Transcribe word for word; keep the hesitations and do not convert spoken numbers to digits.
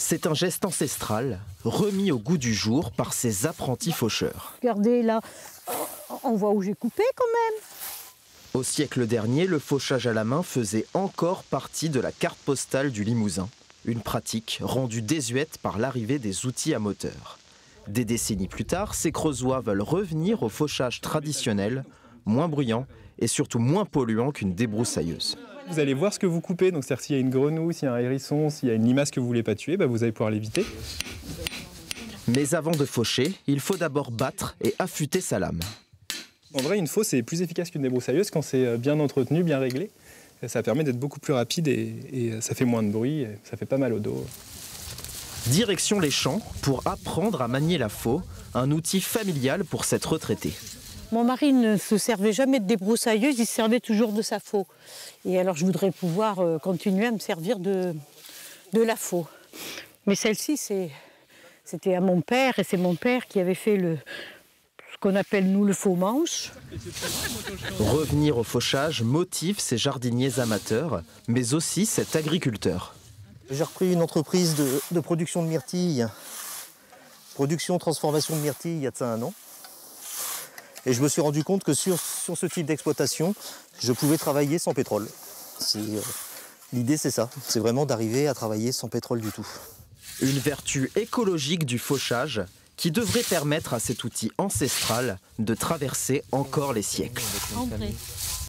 C'est un geste ancestral, remis au goût du jour par ces apprentis faucheurs. Regardez là, on voit où j'ai coupé quand même. Au siècle dernier, le fauchage à la main faisait encore partie de la carte postale du Limousin. Une pratique rendue désuète par l'arrivée des outils à moteur. Des décennies plus tard, ces Creusois veulent revenir au fauchage traditionnel, moins bruyant et surtout moins polluant qu'une débroussailleuse. Vous allez voir ce que vous coupez, donc c'est-à-dire s'il y a une grenouille, s'il y a un hérisson, s'il y a une limace que vous ne voulez pas tuer, bah vous allez pouvoir l'éviter. Mais avant de faucher, il faut d'abord battre et affûter sa lame. En vrai, une fausse est plus efficace qu'une débroussailleuse quand c'est bien entretenu, bien réglé. Ça permet d'être beaucoup plus rapide et, et ça fait moins de bruit, et ça fait pas mal au dos. Direction les champs pour apprendre à manier la faux, un outil familial pour cette retraitée. Mon mari ne se servait jamais de débroussailleuse, il se servait toujours de sa faux. Et alors je voudrais pouvoir euh, continuer à me servir de, de la faux. Mais celle-ci, c'était à mon père, et c'est mon père qui avait fait le, ce qu'on appelle nous le faux manche. Revenir au fauchage motive ces jardiniers amateurs, mais aussi cet agriculteur. J'ai repris une entreprise de, de production de myrtilles, production, transformation de myrtilles il y a de ça un an. Et je me suis rendu compte que sur, sur ce type d'exploitation, je pouvais travailler sans pétrole. Euh, L'idée c'est ça, c'est vraiment d'arriver à travailler sans pétrole du tout. Une vertu écologique du fauchage qui devrait permettre à cet outil ancestral de traverser encore les siècles. André.